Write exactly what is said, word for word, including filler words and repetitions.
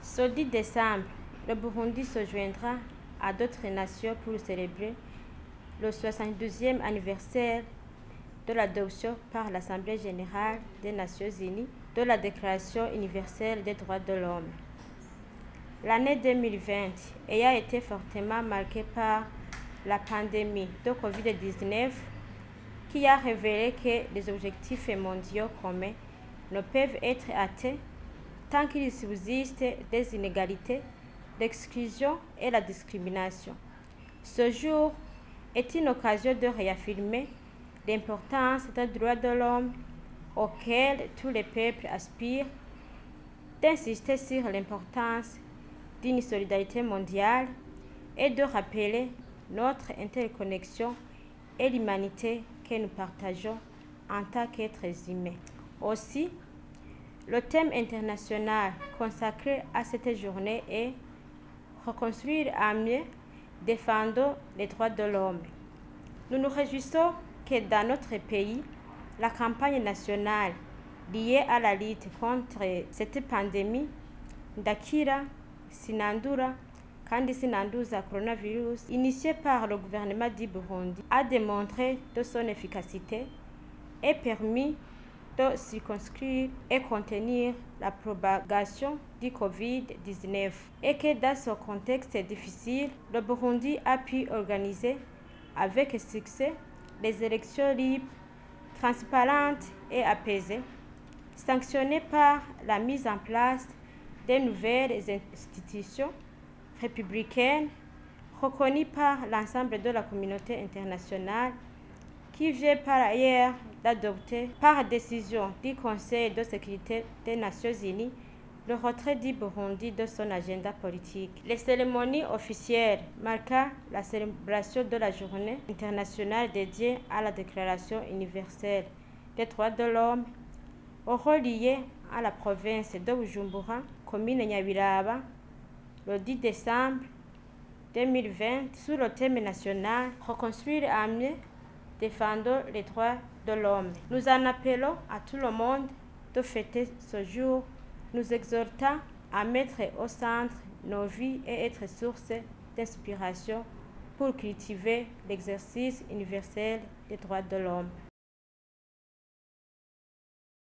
Ce dix décembre, le Burundi se joindra à d'autres nations pour célébrer le soixante-douzième anniversaire de l'adoption par l'Assemblée générale des Nations unies de la Déclaration universelle des droits de l'homme. L'année deux mille vingt ayant été fortement marquée par la pandémie de covid dix-neuf qui a révélé que les objectifs mondiaux communs ne peuvent être atteints tant qu'il subsiste des inégalités, l'exclusion et la discrimination. Ce jour est une occasion de réaffirmer l'importance des droits de l'homme auxquels tous les peuples aspirent, d'insister sur l'importance d'une solidarité mondiale et de rappeler notre interconnexion et l'humanité que nous partageons en tant qu'êtres humains. Aussi, le thème international consacré à cette journée est « Reconstruire à mieux, défendons les droits de l'homme ». Nous nous réjouissons que dans notre pays, la campagne nationale liée à la lutte contre cette pandémie d'Akira Sinandura kandi Sinanduza coronavirus, initiée par le gouvernement du Burundi, a démontré de son efficacité et permis de circonscrire et contenir la propagation du covid dix-neuf et que dans ce contexte difficile, le Burundi a pu organiser avec succès les élections libres, transparentes et apaisées, sanctionnées par la mise en place de nouvelles institutions républicaines reconnues par l'ensemble de la communauté internationale qui vient par ailleurs d'adopter par décision du Conseil de sécurité des Nations unies le retrait du Burundi de son agenda politique. Les cérémonies officielles marquant la célébration de la journée internationale dédiée à la Déclaration universelle des droits de l'homme auront lieu à la province de Bujumbura, commune Nyabiraba, le dix décembre deux mille vingt, sous le thème national « Reconstruire à mieux, défendons les droits de l'homme ». Nous en appelons à tout le monde de fêter ce jour, nous exhortant à mettre au centre nos vies et être source d'inspiration pour cultiver l'exercice universel des droits de l'homme.